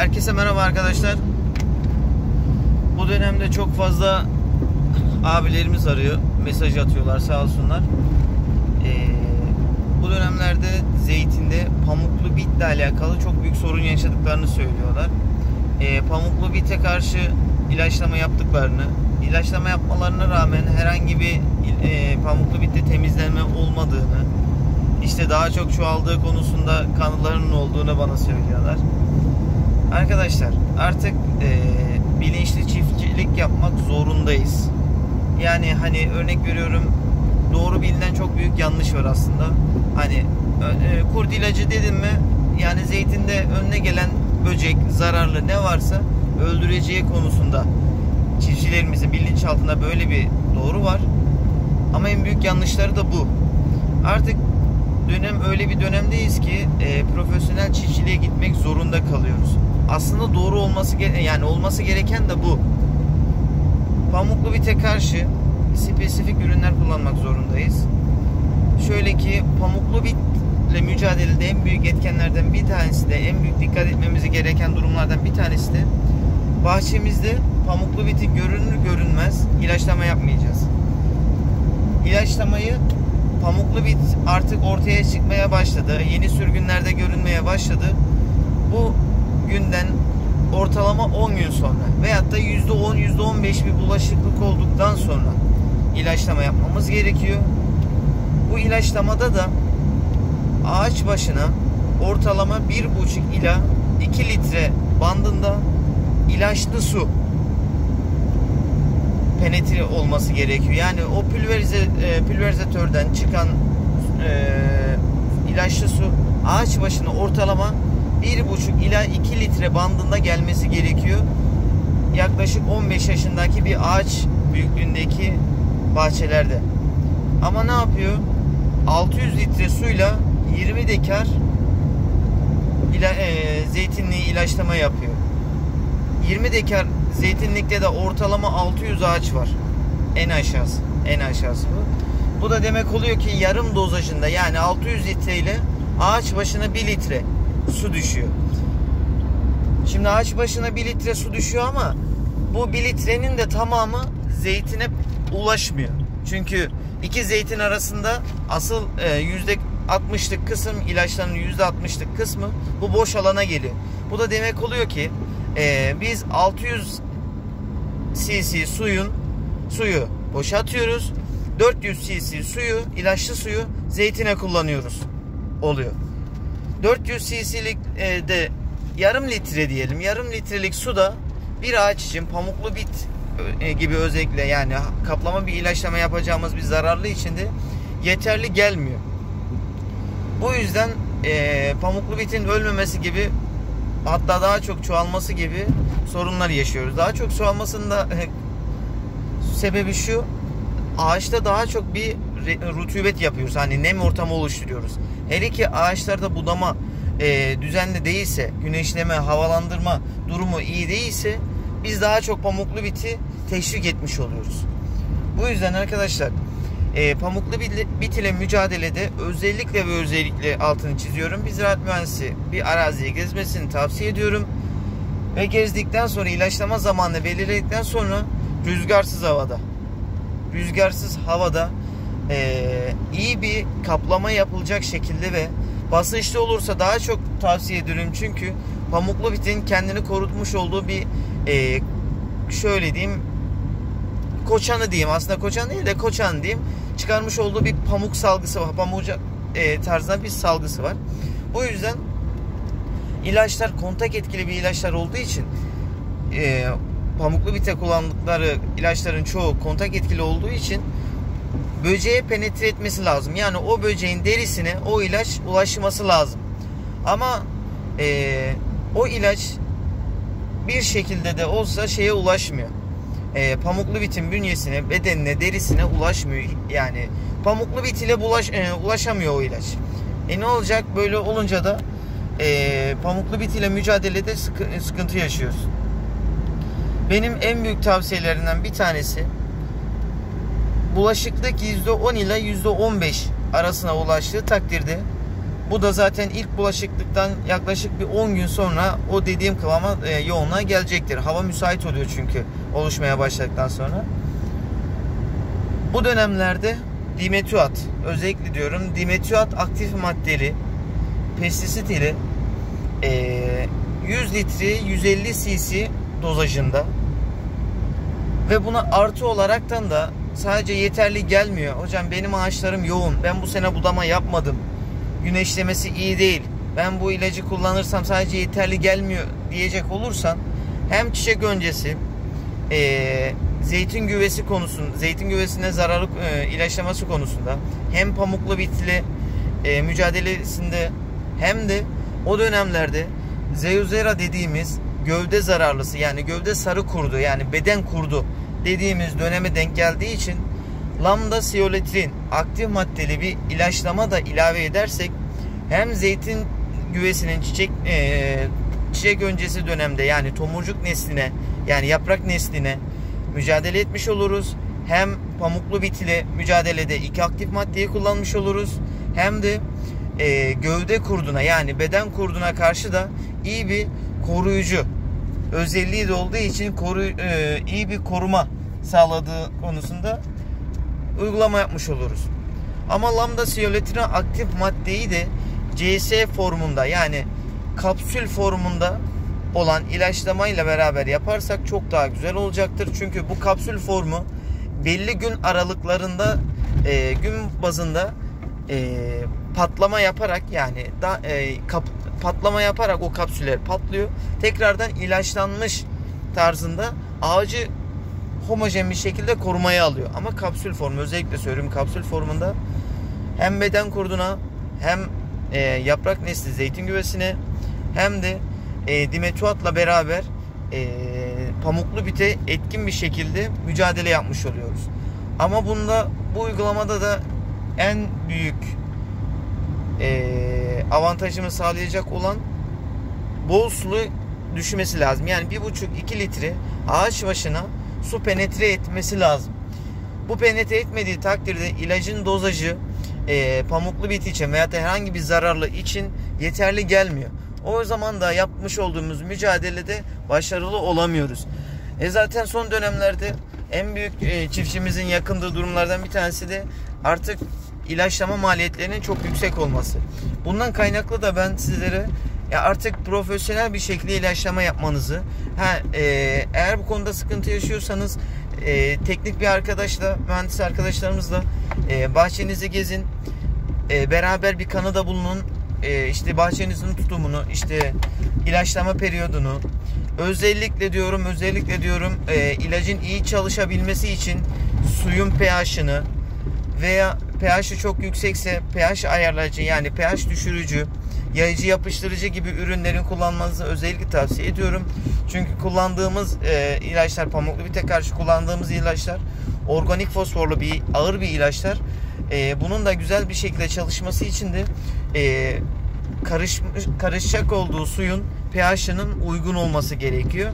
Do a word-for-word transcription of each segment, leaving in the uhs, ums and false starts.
Herkese merhaba arkadaşlar. Bu dönemde çok fazla abilerimiz arıyor, mesaj atıyorlar sağ olsunlar. Ee, bu dönemlerde zeytinde pamuklu bitle alakalı çok büyük sorun yaşadıklarını söylüyorlar. Ee, pamuklu bite karşı ilaçlama yaptıklarını, ilaçlama yapmalarına rağmen herhangi bir e, pamuklu bitte temizlenme olmadığını, işte daha çok çoğaldığı konusunda kanılarının olduğunu bana söylüyorlar. Arkadaşlar artık e, bilinçli çiftçilik yapmak zorundayız. Yani hani örnek veriyorum, doğru bilinen çok büyük yanlış var aslında. Hani e, kurt ilacı dedim mi, yani zeytinde önüne gelen böcek, zararlı ne varsa öldüreceği konusunda çiftçilerimizin bilinçaltında böyle bir doğru var. Ama en büyük yanlışları da bu. Artık dönem öyle bir dönemdeyiz ki e, profesyonel çiftçiliğe gitmek zorunda kalıyoruz. Aslında doğru olması yani olması gereken de bu. Pamuklu bite karşı spesifik ürünler kullanmak zorundayız. Şöyle ki pamuklu bitle mücadelede en büyük etkenlerden bir tanesi de, en büyük dikkat etmemiz gereken durumlardan bir tanesi de bahçemizde pamuklu biti görünür görünmez ilaçlama yapmayacağız. İlaçlamayı pamuklu bit artık ortaya çıkmaya başladı. Yeni sürgünlerde görünmeye başladı. Bu günden ortalama on gün sonra veyahut da yüzde on yüzde on beş bir bulaşıklık olduktan sonra ilaçlama yapmamız gerekiyor. Bu ilaçlamada da ağaç başına ortalama bir buçuk ila iki litre bandında ilaçlı su penetre olması gerekiyor. Yani o pülverize, e, pülverizatörden çıkan e, ilaçlı su ağaç başına ortalama bir buçuk ila iki litre bandında gelmesi gerekiyor. Yaklaşık on beş yaşındaki bir ağaç büyüklüğündeki bahçelerde. Ama ne yapıyor? altı yüz litre suyla yirmi dekar ila, e, zeytinliği ilaçlama yapıyor. yirmi dekar zeytinlikte de ortalama altı yüz ağaç var. En aşağısı. En aşağısı bu. Bu da demek oluyor ki yarım dozajında, yani altı yüz litre ile ağaç başına bir litre su düşüyor. Şimdi ağaç başına bir litre su düşüyor ama bu bir litrenin de tamamı zeytine ulaşmıyor. Çünkü iki zeytin arasında asıl yüzde altmışlık kısım, ilaçların yüzde altmışlık kısmı bu boş alana geliyor. Bu da demek oluyor ki e, biz altı yüz cc suyun suyu boşa atıyoruz. dört yüz cc suyu, ilaçlı suyu zeytine kullanıyoruz oluyor. dört yüz cc'lik e, de yarım litre diyelim. Yarım litrelik su da bir ağaç için pamuklu bit e, gibi özellikle, yani kaplama bir ilaçlama yapacağımız bir zararlı için de yeterli gelmiyor. Bu yüzden e, pamuklu bitin ölmemesi gibi, hatta daha çok çoğalması gibi sorunlar yaşıyoruz. Daha çok çoğalmasının da e, sebebi şu: ağaçta daha çok bir rutubet yapıyoruz. Hani nem ortamı oluşturuyoruz. Hele ki ağaçlarda budama e, düzenli değilse, güneşleme, havalandırma durumu iyi değilse biz daha çok pamuklu biti teşvik etmiş oluyoruz. Bu yüzden arkadaşlar e, pamuklu bit ile mücadelede özellikle ve özellikle altını çiziyorum, bir ziraat mühendisi bir araziye gezmesini tavsiye ediyorum. Ve gezdikten sonra, ilaçlama zamanını belirledikten sonra rüzgarsız havada rüzgarsız havada e, iyi bir kaplama yapılacak şekilde ve basınçlı olursa daha çok tavsiye ediyorum. Çünkü pamuklu bitin kendini korutmuş olduğu bir e, şöyle diyeyim, koçanı diyeyim, aslında koçan değil de koçan diyeyim, çıkarmış olduğu bir pamuk salgısı var. Pamuca e, tarzında bir salgısı var. Bu yüzden ilaçlar kontak etkili bir ilaçlar olduğu için e, pamuklu bite kullandıkları ilaçların çoğu kontak etkili olduğu için böceğe penetre etmesi lazım. Yani o böceğin derisine o ilaç ulaşması lazım. Ama e, o ilaç bir şekilde de olsa şeye ulaşmıyor. E, pamuklu bitin bünyesine, bedenine, derisine ulaşmıyor. Yani pamuklu bit ile bulaş, e, ulaşamıyor o ilaç. E ne olacak? Böyle olunca da e, pamuklu bit ile mücadelede sıkı, sıkıntı yaşıyoruz. Benim en büyük tavsiyelerimden bir tanesi, bulaşıklık yüzde on ile yüzde on beş arasına ulaştığı takdirde Bu da zaten ilk bulaşıklıktan yaklaşık bir on gün sonra o dediğim kıvama, e, yoğunluğa gelecektir. Hava müsait oluyor çünkü oluşmaya başladıktan sonra. Bu dönemlerde dimetüat, özellikle diyorum dimetüat aktif maddeli pestisit ile e, yüz litre yüz elli cc dozajında ve buna artı olaraktan da sadece yeterli gelmiyor. Hocam benim ağaçlarım yoğun, ben bu sene budama yapmadım, güneşlemesi iyi değil, ben bu ilacı kullanırsam sadece yeterli gelmiyor diyecek olursan, hem çiçek öncesi e, zeytin güvesi konusunda, zeytin güvesine zararlı e, ilaçlaması konusunda, hem pamuklu bitli e, mücadelesinde, hem de o dönemlerde Zeuzera dediğimiz gövde zararlısı, yani gövde sarı kurdu, yani beden kurdu dediğimiz döneme denk geldiği için lambda siyoletrin aktif maddeli bir ilaçlama da ilave edersek, hem zeytin güvesinin çiçek e, çiçek öncesi dönemde, yani tomurcuk nesline, yani yaprak nesline mücadele etmiş oluruz. Hem pamuklu bitile mücadelede iki aktif maddeyi kullanmış oluruz. Hem de e, gövde kurduna, yani beden kurduna karşı da iyi bir koruyucu özelliği de olduğu için koru, e, iyi bir koruma sağladığı konusunda uygulama yapmış oluruz. Ama lambda siyoletrin aktif maddeyi de C S formunda, yani kapsül formunda olan ilaçlamayla beraber yaparsak çok daha güzel olacaktır. Çünkü bu kapsül formu belli gün aralıklarında e, gün bazında e, patlama yaparak, yani da, e, kap, patlama yaparak o kapsüller patlıyor. Tekrardan ilaçlanmış tarzında ağacı homojen bir şekilde korumaya alıyor. Ama kapsül formu, özellikle söylüyorum, kapsül formunda hem beden kurduna, hem e, yaprak nesli zeytin güvesine, hem de e, dimetüatla beraber e, pamuklu bite etkin bir şekilde mücadele yapmış oluyoruz. Ama bunda, bu uygulamada da en büyük e, avantajımı sağlayacak olan bol sulu düşmesi lazım. Yani bir buçuk iki litre ağaç başına su penetre etmesi lazım. Bu penetre etmediği takdirde ilacın dozajı e, pamuklu bit için veya herhangi bir zararlı için yeterli gelmiyor. O zaman da yapmış olduğumuz mücadelede başarılı olamıyoruz. E zaten son dönemlerde en büyük e, çiftçimizin yakındığı durumlardan bir tanesi de artık ilaçlama maliyetlerinin çok yüksek olması. Bundan kaynaklı da ben sizlere ya artık profesyonel bir şekilde ilaçlama yapmanızı, ha, e, eğer bu konuda sıkıntı yaşıyorsanız e, teknik bir arkadaşla, mühendis arkadaşlarımızla e, bahçenizi gezin, e, beraber bir kanıda bulunun, e, işte bahçenizin tutumunu, işte ilaçlama periyodunu, özellikle diyorum özellikle diyorum e, ilacın iyi çalışabilmesi için suyun pH'ını veya pH'i çok yüksekse pH ayarlayıcı, yani pH düşürücü, yayıcı, yapıştırıcı gibi ürünlerin kullanmanızı özellikle tavsiye ediyorum. Çünkü kullandığımız e, ilaçlar, pamuklu bite karşı kullandığımız ilaçlar organik fosforlu bir ağır bir ilaçlar. E, bunun da güzel bir şekilde çalışması için de e, karışmış, karışacak olduğu suyun pH'ının uygun olması gerekiyor.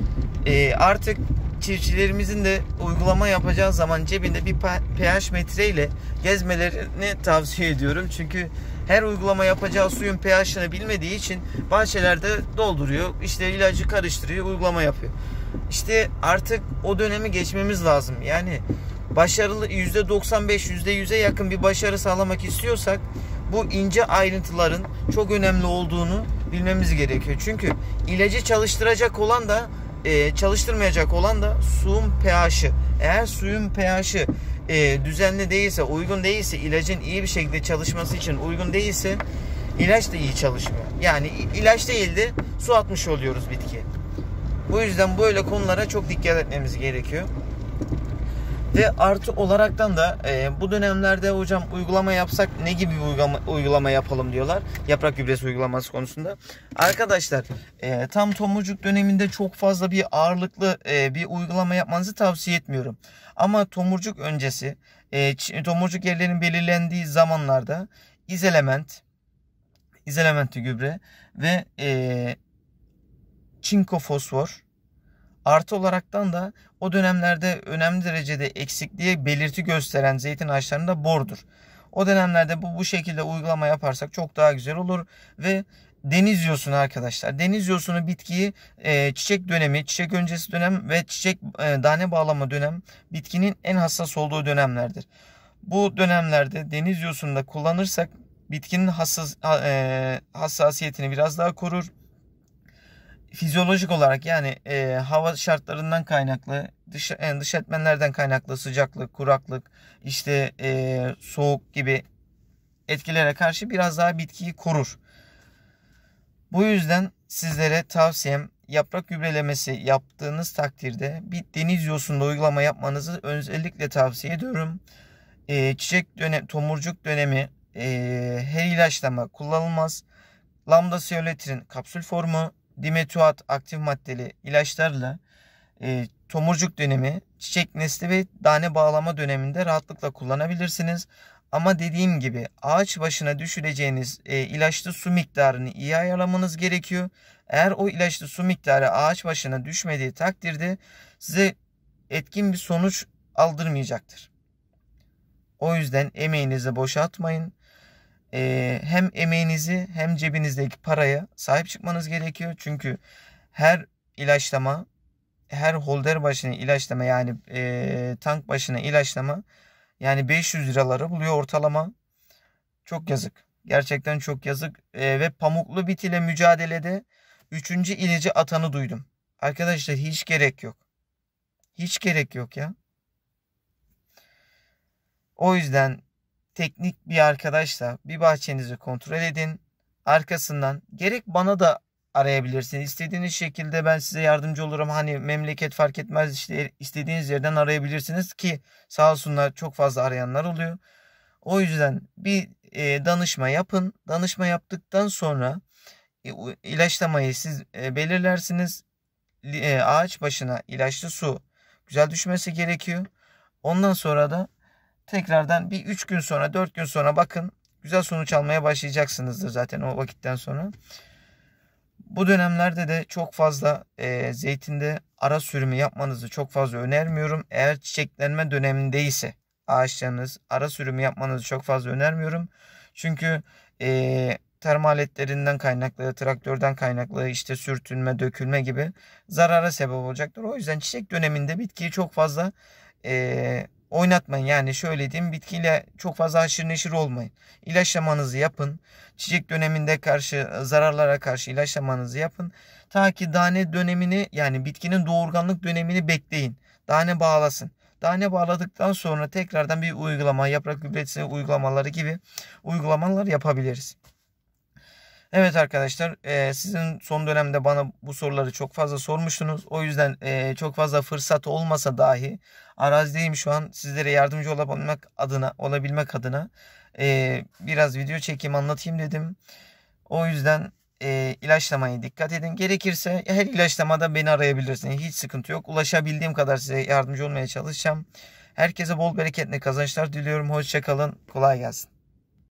E, artık çiftçilerimizin de uygulama yapacağı zaman cebinde bir pH metreyle gezmelerini tavsiye ediyorum. Çünkü her uygulama yapacağı suyun pH'ını bilmediği için bahçelerde dolduruyor, işte ilacı karıştırıyor, uygulama yapıyor. İşte artık o dönemi geçmemiz lazım. Yani başarılı yüzde doksan beş yüzde yüze yakın bir başarı sağlamak istiyorsak bu ince ayrıntıların çok önemli olduğunu bilmemiz gerekiyor. Çünkü ilacı çalıştıracak olan da e, çalıştırmayacak olan da suyun pH'i. Eğer suyun pH'i e, düzenli değilse, uygun değilse, ilacın iyi bir şekilde çalışması için uygun değilse ilaç da iyi çalışmıyor. Yani ilaç değil de su atmış oluyoruz bitkiye. Bu yüzden böyle konulara çok dikkat etmemiz gerekiyor. Ve artı olaraktan da e, bu dönemlerde hocam uygulama yapsak ne gibi bir uygulama, uygulama yapalım diyorlar. Yaprak gübresi uygulaması konusunda. Arkadaşlar e, tam tomurcuk döneminde çok fazla bir ağırlıklı e, bir uygulama yapmanızı tavsiye etmiyorum. Ama tomurcuk öncesi, e, tomurcuk yerlerinin belirlendiği zamanlarda izelement, izelementli gübre ve e, çinko fosfor, artı olaraktan da o dönemlerde önemli derecede eksikliğe belirti gösteren zeytin ağaçlarında bordur. O dönemlerde bu bu şekilde uygulama yaparsak çok daha güzel olur. Ve deniz yosunu arkadaşlar. Deniz yosunu bitkiyi e, çiçek dönemi, çiçek öncesi dönem ve çiçek e, tane bağlama dönem bitkinin en hassas olduğu dönemlerdir. Bu dönemlerde deniz yosunu da kullanırsak bitkinin hassas, e, hassasiyetini biraz daha korur. Fizyolojik olarak yani e, hava şartlarından kaynaklı, dış, e, dış etmenlerden kaynaklı sıcaklık, kuraklık, işte e, soğuk gibi etkilere karşı biraz daha bitkiyi korur. Bu yüzden sizlere tavsiyem yaprak gübrelemesi yaptığınız takdirde bir deniz yosunda uygulama yapmanızı özellikle tavsiye ediyorum. E, çiçek dönem, tomurcuk dönemi e, her ilaçlama kullanılmaz. Lambda siyoletrin kapsül formu, dimetuat aktif maddeli ilaçlarla e, tomurcuk dönemi, çiçek nesli ve tane bağlama döneminde rahatlıkla kullanabilirsiniz. Ama dediğim gibi ağaç başına düşüreceğiniz e, ilaçlı su miktarını iyi ayarlamanız gerekiyor. Eğer o ilaçlı su miktarı ağaç başına düşmediği takdirde size etkin bir sonuç aldırmayacaktır. O yüzden emeğinizi boşa atmayın. Ee, hem emeğinizi hem cebinizdeki paraya sahip çıkmanız gerekiyor. Çünkü her ilaçlama, her holder başına ilaçlama yani e, tank başına ilaçlama yani beş yüz liraları buluyor ortalama. Çok yazık. Gerçekten çok yazık. E, ve pamuklu bit ile mücadelede üçüncü ilacı atanı duydum. Arkadaşlar hiç gerek yok. Hiç gerek yok ya. O yüzden teknik bir arkadaşla bir bahçenizi kontrol edin. Arkasından gerek bana da arayabilirsiniz. İstediğiniz şekilde ben size yardımcı olurum. Hani memleket fark etmez, işte istediğiniz yerden arayabilirsiniz ki sağ olsunlar çok fazla arayanlar oluyor. O yüzden bir e, danışma yapın. Danışma yaptıktan sonra e, ilaçlamayı siz e, belirlersiniz. E, ağaç başına ilaçlı su güzel düşmesi gerekiyor. Ondan sonra da tekrardan bir üç gün sonra dört gün sonra bakın güzel sonuç almaya başlayacaksınızdır zaten o vakitten sonra. Bu dönemlerde de çok fazla e, zeytinde ara sürümü yapmanızı çok fazla önermiyorum. Eğer çiçeklenme dönemindeyse ağaçlarınız ara sürümü yapmanızı çok fazla önermiyorum. Çünkü e, tarım aletlerinden kaynaklı, traktörden kaynaklı işte sürtünme, dökülme gibi zarara sebep olacaktır. O yüzden çiçek döneminde bitkiyi çok fazla e, oynatmayın. Yani şöyle diyeyim, bitkiyle çok fazla haşır neşir olmayın. İlaçlamanızı yapın. Çiçek döneminde karşı zararlara karşı ilaçlamanızı yapın. Ta ki tane dönemini yani bitkinin doğurganlık dönemini bekleyin. Tane bağlasın. Tane bağladıktan sonra tekrardan bir uygulama, yaprak gübresi uygulamaları gibi uygulamalar yapabiliriz. Evet arkadaşlar, e, sizin son dönemde bana bu soruları çok fazla sormuştunuz. O yüzden e, çok fazla fırsat olmasa dahi arazideyim şu an, sizlere yardımcı olabilmek adına olabilmek adına e, biraz video çekeyim, anlatayım dedim. O yüzden e, ilaçlamaya dikkat edin. Gerekirse her ilaçlamada beni arayabilirsiniz. Hiç sıkıntı yok. Ulaşabildiğim kadar size yardımcı olmaya çalışacağım. Herkese bol bereketli kazançlar diliyorum. Hoşça kalın. Kolay gelsin.